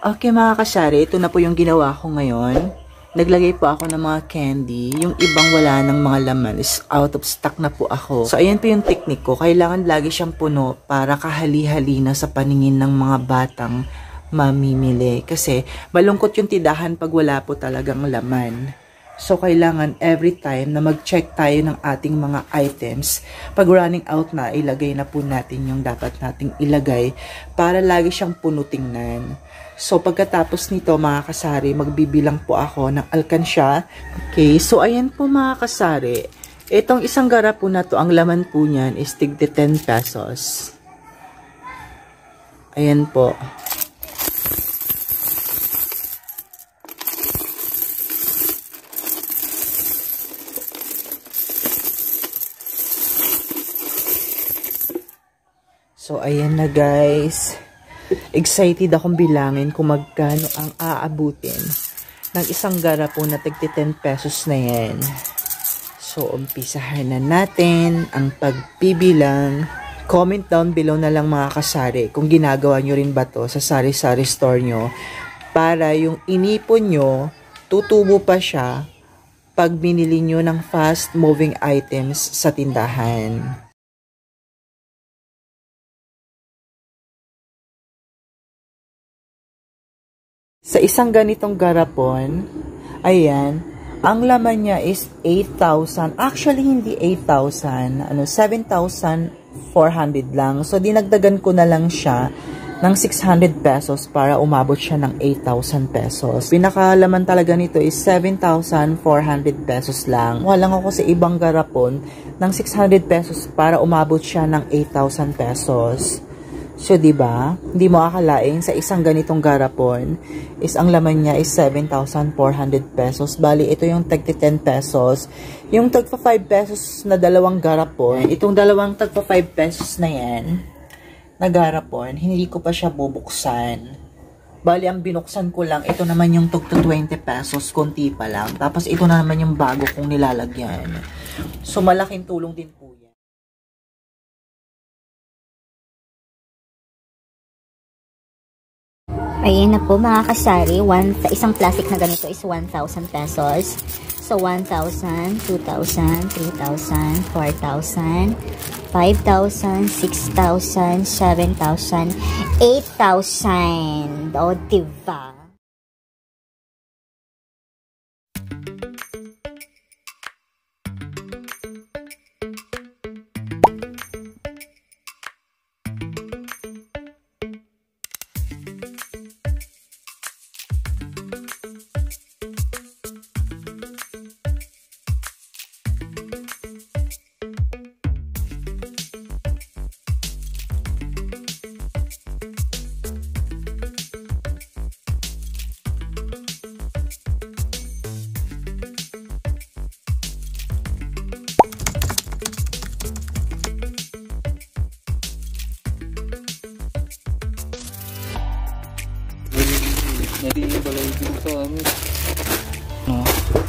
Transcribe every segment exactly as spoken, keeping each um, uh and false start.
Okay mga kasari, ito na po yung ginawa ko ngayon. Naglagay po ako ng mga candy. Yung ibang wala ng mga laman is out of stock na po ako. So ayan po yung technique ko. Kailangan lagi siyang puno para kahali-hali na sa paningin ng mga batang mamimili. Kasi malungkot yung tindahan pag wala po talagang laman. So, kailangan every time na mag-check tayo ng ating mga items, pag running out na, ilagay na po natin yung dapat nating ilagay para lagi siyang puno tingnan. So, pagkatapos nito, mga kasari, magbibilang po ako ng alkansya. Okay, so ayan po mga kasari. Itong isang gara po na to, ang laman po niyan is tigde ten pesos. Ayan po. So, ayan na guys. Excited akong bilangin kung magkano ang aabutin ng isang gara po na tigti ten pesos na yan. So, umpisahan na natin ang pagbibilang. Comment down below na lang mga kasari kung ginagawa nyo rin ba to sa sari-sari store nyo para yung inipon nyo, tutubo pa siya pag binili nyo ng fast-moving items sa tindahan. Sa isang ganitong garapon, ayan, ang laman niya is eight thousand. Actually, hindi eight thousand. Ano, seven thousand four hundred lang. So, dinagdagan ko na lang siya ng six hundred pesos para umabot siya ng eight thousand pesos. Pinakalaman talaga nito is seven thousand four hundred pesos lang. Walang ako sa ibang garapon ng six hundred pesos para umabot siya ng eight thousand pesos. So, diba? Hindi mo akalain sa isang ganitong garapon is ang laman niya is seven thousand four hundred pesos. Bali, ito yung tagti ten pesos. Yung tagpa five pesos na dalawang garapon, itong dalawang tagpa five pesos na yan, na garapon, hindi ko pa siya bubuksan. Bali, ang binuksan ko lang, ito naman yung tagto twenty pesos, konti pa lang. Tapos, ito na naman yung bago kong nilalagyan. So, malaking tulong din po yan. Ayan na po mga kasari, one, sa isang plastic na ganito is one thousand pesos. So, one thousand, two thousand, three thousand, four thousand, five thousand, six thousand, seven thousand, eight thousand. O, diba? Narinig pala yung sa amin. No.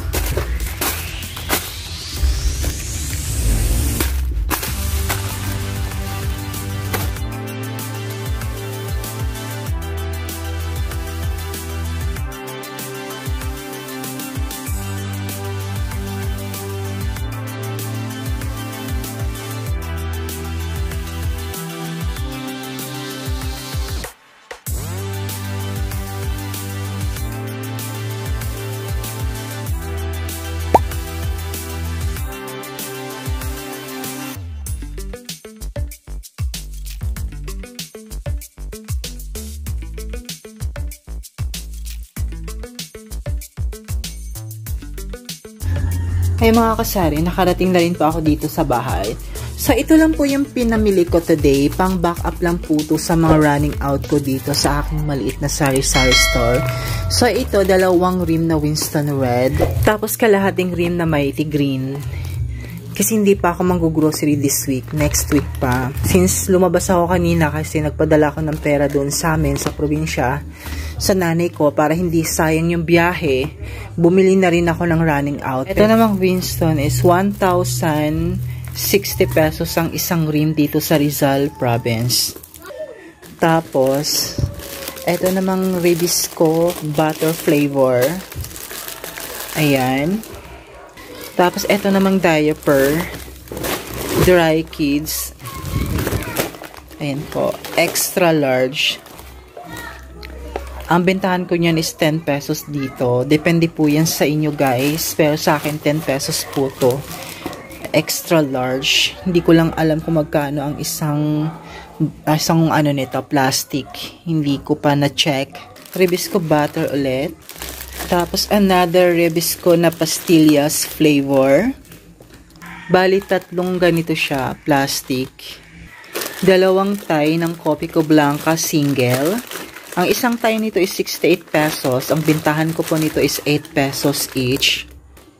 Hey mga kasari, nakarating na rin po ako dito sa bahay. So ito lang po yung pinamili ko today, pang back up lang po to sa mga running out ko dito sa aking maliit na sari-sari store. So ito, dalawang rim na Winston Red, tapos kalahating rim na Mighty Green. Kasi hindi pa ako mag-grocery this week, next week pa. Since lumabas ako kanina kasi nagpadala ako ng pera doon sa amin sa probinsya, sa nanay ko para hindi sayang yung biyahe, bumili na rin ako ng running out. Ito namang Winston is one thousand sixty pesos ang isang rim dito sa Rizal Province. Tapos, Ito namang Ribisco butter flavor. Ayan. Tapos, ito namang diaper. Dry Kids. Ayan po. Extra large. Ang bentahan ko niyan is ten pesos dito. Depende po yan sa inyo guys. Pero sa akin, ten pesos po to. Extra large. Hindi ko lang alam kung magkano ang isang isang ano nito, plastic. Hindi ko pa na-check. Ribisco butter ulit. Tapos, another Ribisco na pastillas flavor. Bali, tatlong ganito siya, plastic. Dalawang tie ng Copico Blanca single. Ang isang tie nito is sixty-eight pesos. Ang bintahan ko po nito is eight pesos each.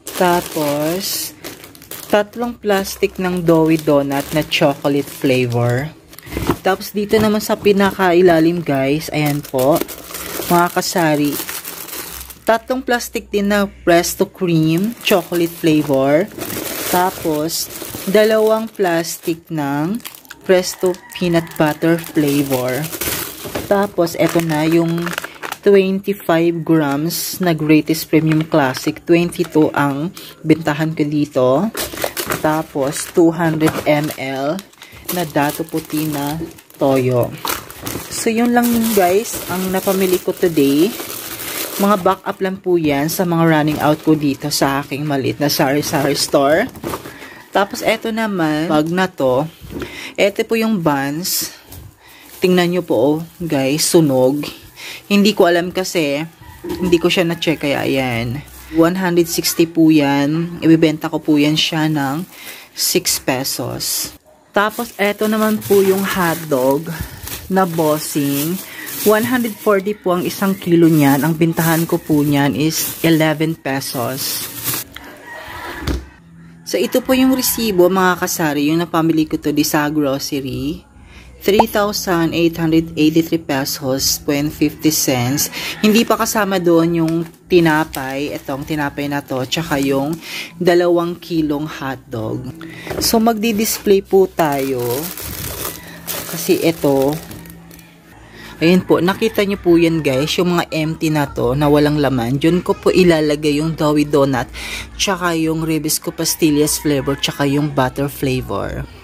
Tapos, tatlong plastic ng Doughy Donut na chocolate flavor. Tapos, dito naman sa pinakailalim guys, ayan po, mga kasari, tatlong plastic din na Presto Cream chocolate flavor. Tapos, dalawang plastic ng Presto Peanut Butter flavor. Tapos, eto na yung twenty-five grams na Greatest Premium Classic. twenty-two ang bintahan ko dito. Tapos, two hundred milliliters na Dato Puti na toyo. So, yun lang guys ang napamili ko today. Mga backup lang po yan sa mga running out ko dito sa aking maliit na sari-sari store. Tapos, eto naman, bag na to. Eto po yung buns. Tingnan nyo po, guys, sunog. Hindi ko alam kasi, hindi ko siya na-check, kaya ayan. one hundred sixty po yan. Ibibenta ko po yan siya ng six pesos. Tapos, eto naman po yung hotdog na Bossing. one hundred forty po ang isang kilo niyan. Ang bintahan ko po niyan is eleven pesos. So, ito po yung resibo, mga kasari, yung napamili ko to di sa grocery. three thousand eight hundred eighty-three pesos and fifty cents. Hindi pa kasama doon yung tinapay, itong tinapay na to, tsaka yung dalawang kilong hotdog. So, magdi-display po tayo. Kasi ito, ayun po, nakita nyo po yan guys, yung mga empty na to, na walang laman. Diyan ko po ilalagay yung Doughy Donut, tsaka yung Ribisco Pastillas flavor, tsaka yung butter flavor.